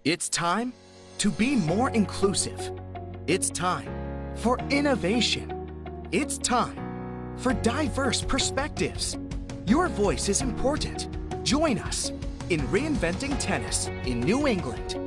It's time to be more inclusive. It's time for innovation. It's time for diverse perspectives. Your voice is important. Join us in reinventing tennis in New England.